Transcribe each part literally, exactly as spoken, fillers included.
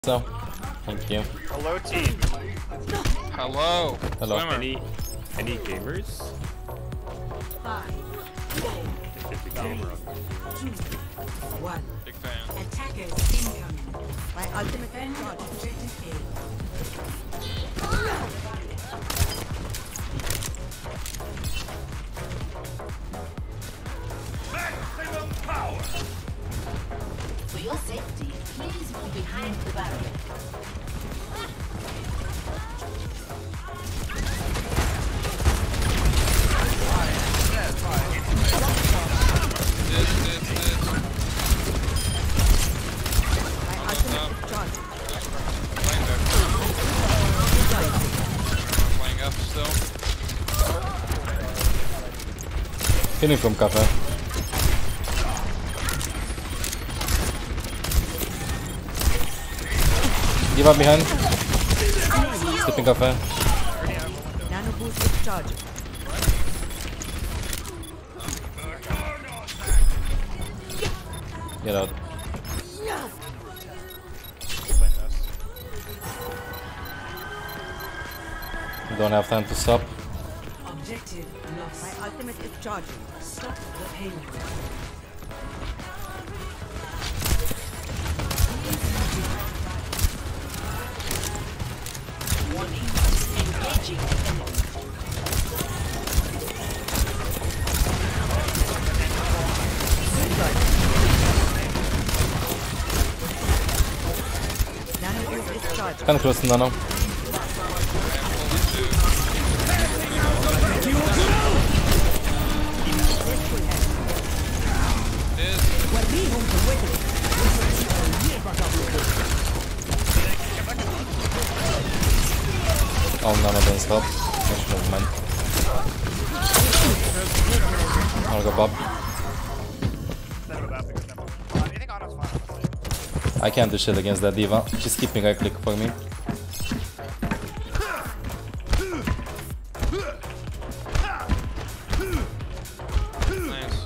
So, thank you. Hello, team. Hello. Hello. Swimmer. Any any gamers? Five, four, If the gamer two, one. Big fan. Attackers incoming. My ultimate charge objective Maximum power! For your safety, please move behind the barrier. This, this, this. My ultimate charge. Playing back. Playing up still. Healing from cafe. Give up behind. Skipping cafe. Nano boost is charging. Get out. Don't have time to stop. Objective lost. My ultimate is charging. Stop the payload. Engaging enemy. Nano boost is charging. Kind of close to nano. Oh, nano doesn't stop. Nice movement. I'll go Bob. Anything on us fine. I can't do shit against that diva. She's keeping a click for me. Nice.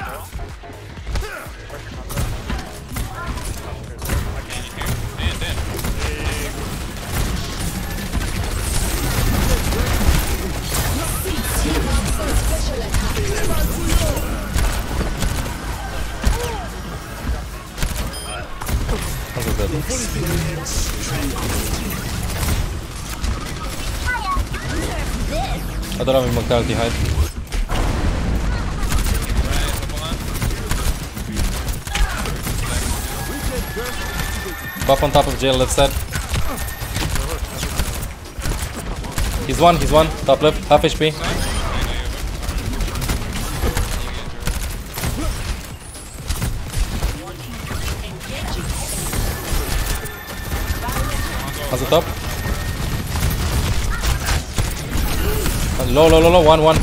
And in. How's it dead? I don't have immortality height. Buff on top of jail left side. He's one, he's one. Top left, half H P. How's the top? Low, low, low, low, one, one.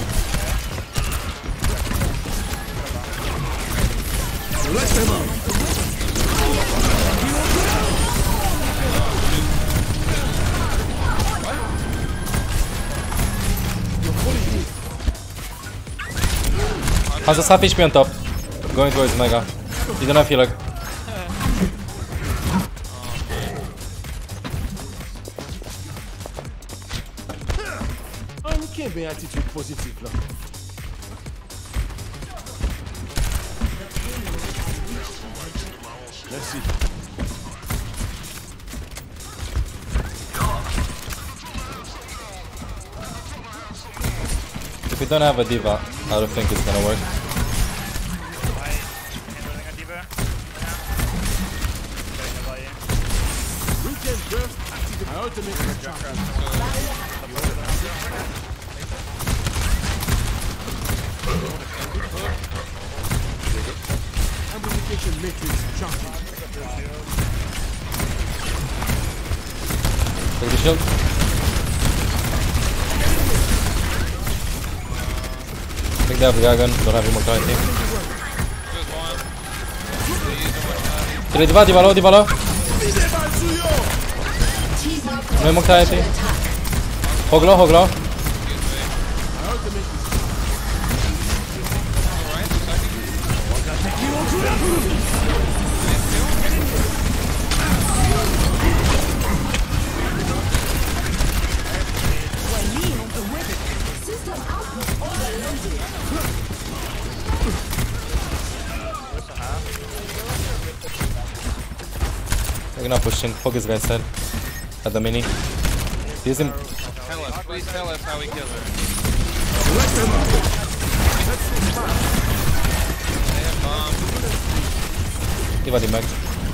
How's the half H P on top? Going towards Mega. You don't have healer. Anche bem attitude positive là. Merci. If we don't have a diva, I don't think it's gonna work. Weekend burst active. My ultimate charge. Amplification matrix charging. Take the shield. Take the dragon, don't have immortality. Tira di va, di va low, di va low. No immortality. Hog low, hog low. They're not pushing. Focus guys said. At the mini. Use him. Tell us, please tell us how we kill her. They have bombs. Diva dimag.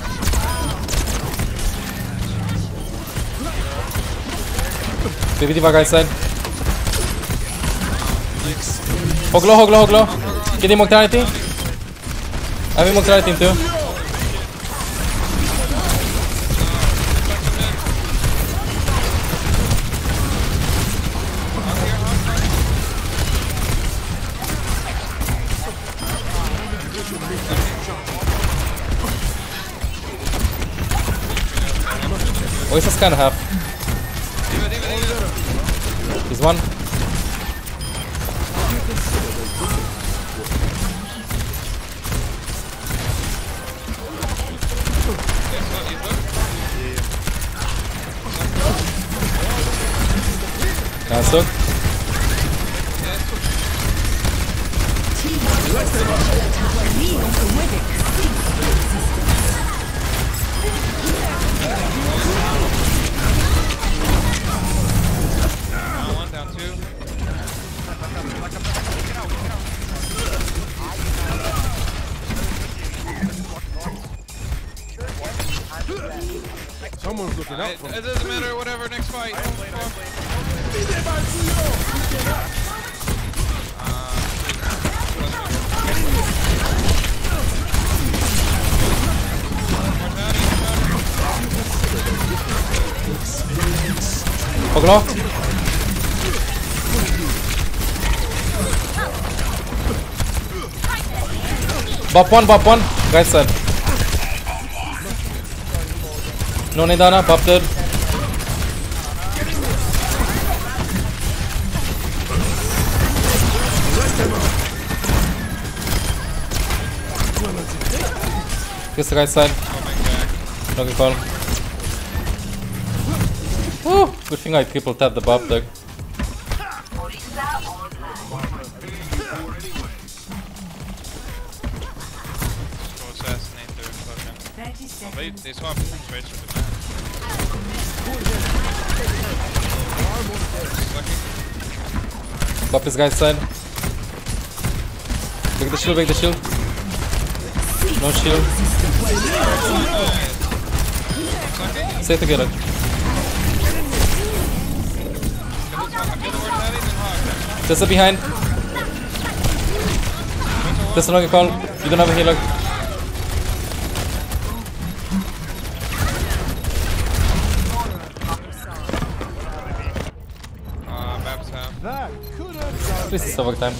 Baby Diva guys side. Hog low, hog low, hog low. Get him mortality. I have him mortality too. Oh, he's just kind of half. He's one. Nice hook. Down one, down two. Someone's looking out It, for it me. doesn't matter, whatever, next fight. Hog low. Bop one, bop one. Guys side. No Nidana, bop dead. Kiss the right side. No good call. Woo! Good thing I triple tap the bop deck. Go assassinate their fucking. thirty Oh, they, seconds. they swapped traits with the man. Bop this guy's side. Break the shield, break the shield. No shield. Stay together. Just behind. Just another call. You don't have a healer. Uh, Babs half. That could have This is overtime.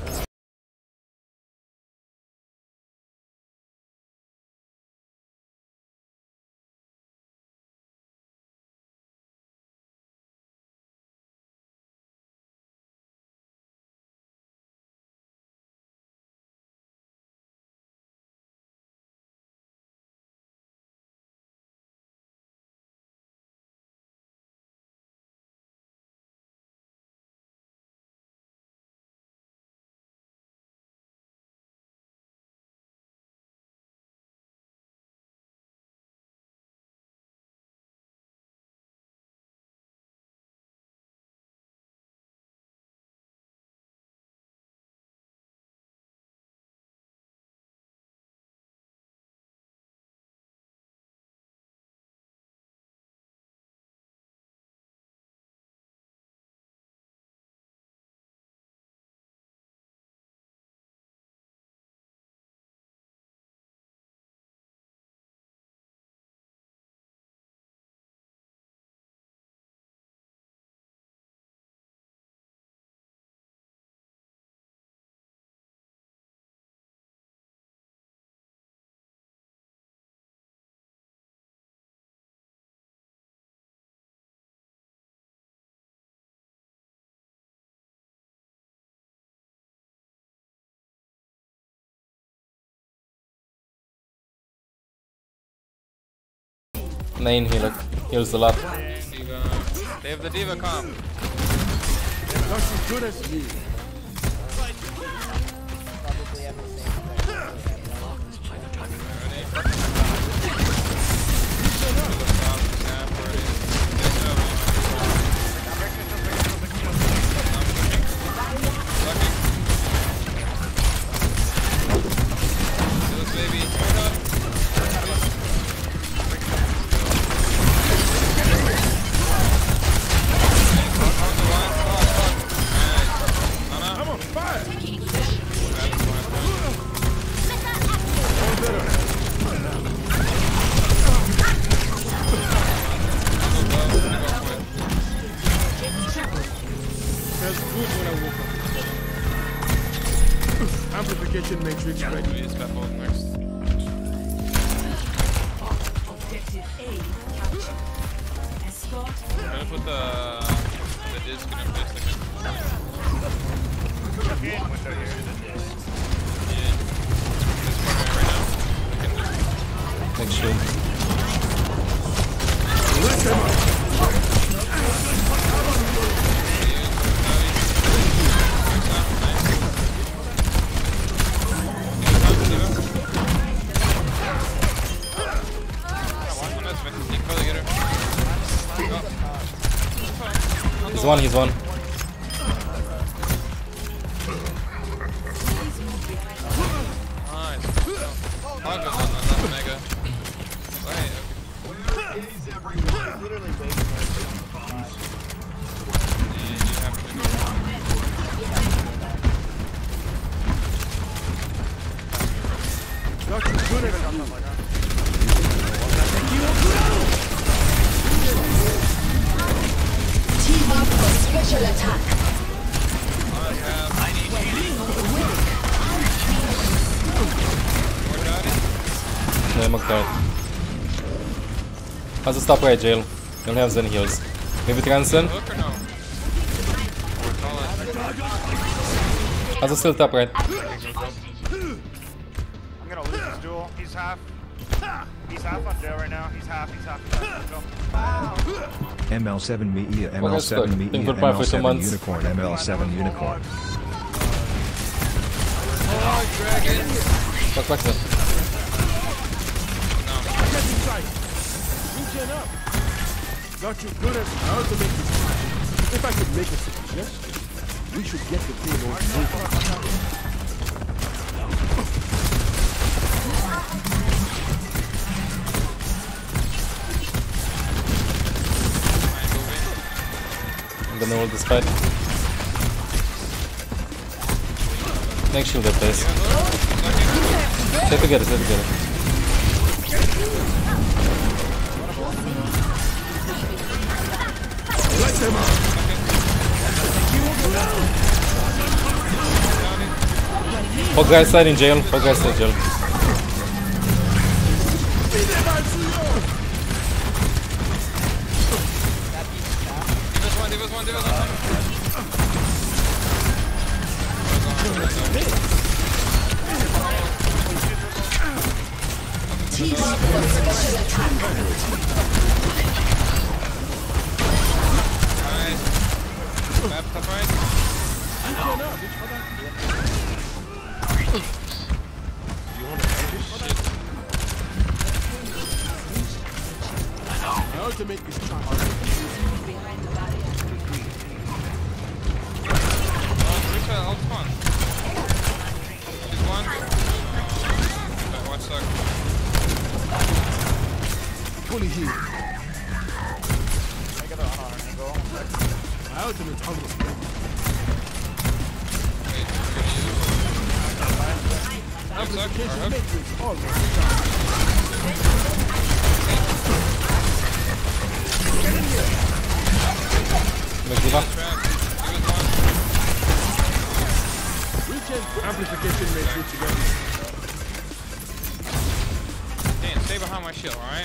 Nine healer. Heals a lot. Diva. They have the Diva comp. That's as good as me. Amplification matrix ready. We use Baptiste next. Objective A captured. Escort. I'm gonna put the the disc in a place like Okay, window here. yeah. This corner right now. Looking this. Next shield. He's one, he's one. Nice. Hog was on that mega. Wait, okay. Literally waiting for Yeah, you have to go. Not too good at it. Team up for special attack. No, mag-dart. Has to stop right, Jail. You don't have Zen heals. Maybe transcend? Look or no? Has to still top right. I'm gonna lose this duel. He's half. He's half on Dale right now. He's half, he's half, he's half. Go. M L seven me E, M Well, L that's seven good. me E, Think M goodbye L for two seven months. unicorn, M L seven unicorn. Back, back, then. Regen up. Not too good at how to make this. If I could make a suggestion, we should get the payload moving. I'm gonna hold this fight. Next shield that place. Stay together, stay together. Let them out. Hog guys side in jail. Hog guys side in jail. This one, this one, this one. Team up for special attack. Nice. Map top right. How to make this charge. Oh, Rita, out spawn. She's one. Uh, watch suck. Fully healed. I got an on angle. My ultimate's almost ready. Wait, we're gonna use it. Watch suck. Or Amplification hook. matrix almost done. Make give up. Trap. Give it one. Regen amplification matrix ready. Dan, stay behind my shield, alright?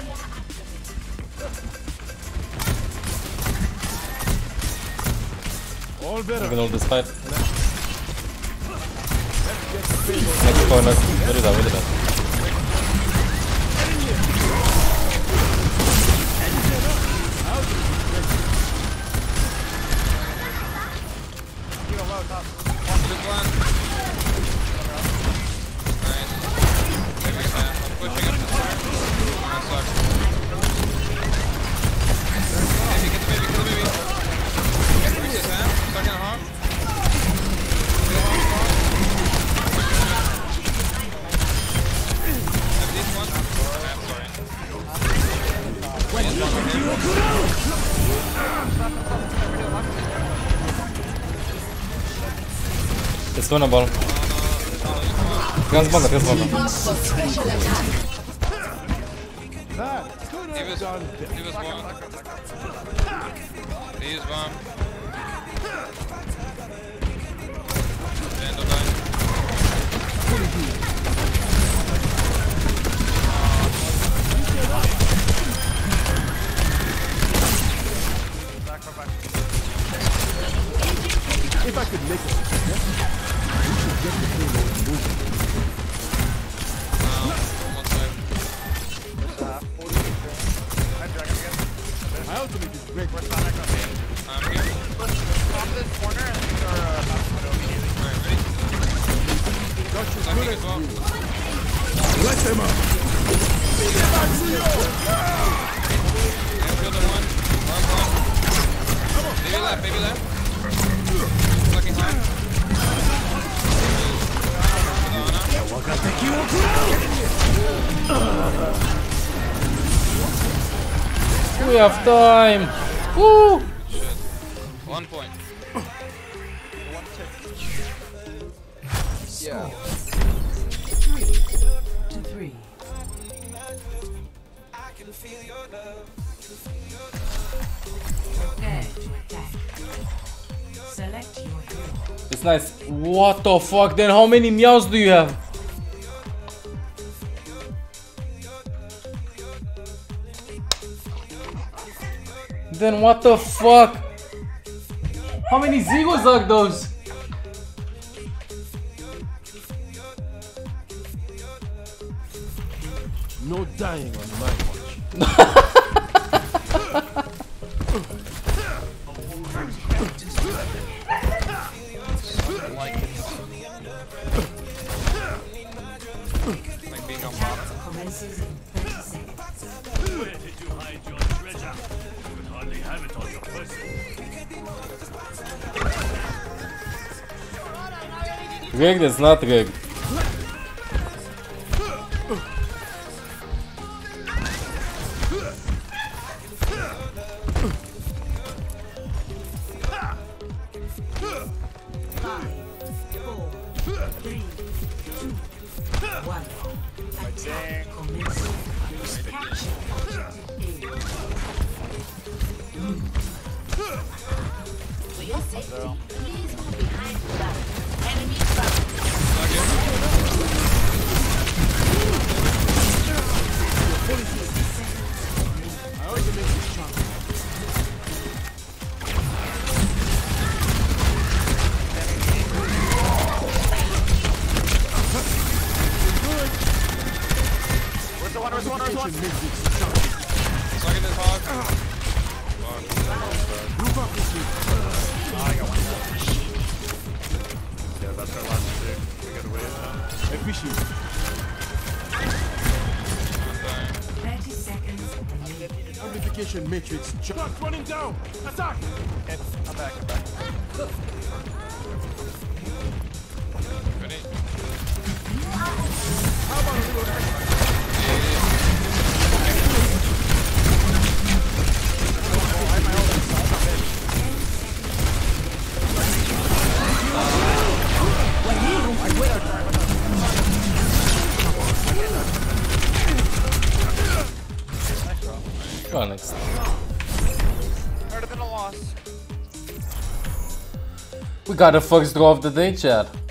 All I'm better. gonna hold this fight. Let's get the payload. Next corner. Where is that? Where is that? You go low top. Good one. Nice. Maybe it's, uh, I'm pushing up the stairs. Oh, that sucks. Baby, get the baby, kill the baby. Where's his hand? Stuck in a hog. Kill hog, hog. At least one. Ah, sorry. Yes, one on him. It's winnable. Transbanga, transbanga. Team up for special attack. That could He have was, done he was one. He is one. Vandal died. Back, back, back. If I could make a suggestion, we should get the payload moving. Um, one sec. First half. I'm dragging again. My ultimate is great. We're Sonic on me. I'm here. Let's pop this corner and these are uh, about to go immediately. Alright, ready? Got you Sucking good as well. Let them up. Airfield at one. Arm one. Baby left, baby left. Sucking hard. We have time. Woo! Shit. One point. Yeah. Three to three. Prepare to attack. Select your hero. It's nice. What the fuck? Then how many meows do you have? Then what the fuck? How many Zigos are those? No dying on my watch. Like being on bottom. Commences in thirty seconds. Where did you hide your treasure? You could hardly have it on your person. Rigged is not rigged. Five, four, three, two, one. Attack commencing. Capture objective For your safety, please move behind the battle. Enemy battle. I already make this shot. Where's the one? Where's the one? Where's the one? Makes this shot. Sucking this hog. Move up this week. Oh, I got one. Yeah, that's our last two. We gotta wait now. Appreciate it. thirty seconds remaining. Amplification matrix. Shot running down. Attack. Okay, I'm back. I'm back. Ready? How about a little Go on next. Better than a loss. We got the first draw of the day, chat.